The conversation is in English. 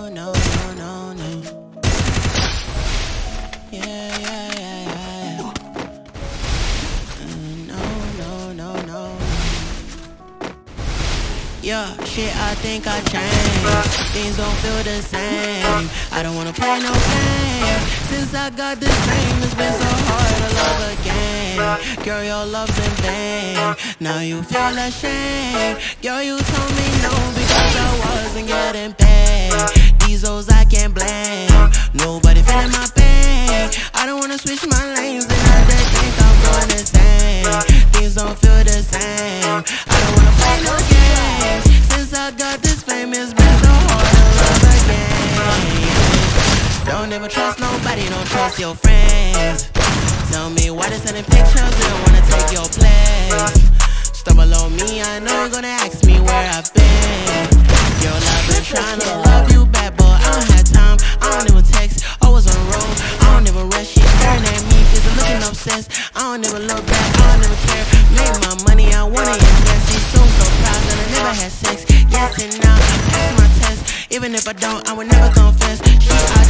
no. Yeah. No. Yeah, shit, I think I changed. Things don't feel the same. I don't wanna play no game. Since I got this fame, it's been so hard to love again. Girl, your love's in vain. Now you feel ashamed. Girl, you told me no because I wasn't getting paid. These hoes I can't blame. Nobody feeling my pain. I don't wanna switch my lanes, and I just think I'm going insane. Things don't feel the same. I don't wanna play no games. Since I got this fame, it's been so hard to love again. Don't ever trust nobody, don't trust your friends. Tell me why they sending pictures, they don't wanna take your place. Stumble on me, I know you're gonna ask me where I've been. Girl, I've been trying to love you back, but I don't have time. I don't even text, always on the road. I don't even rush, she's staring at me, cause I'm looking obsessed. I don't even look back, I don't even care. Made my money, I wanna invest. She's so proud that I never had sex. Yes and now, pass my test. Even if I don't, I would never confess. She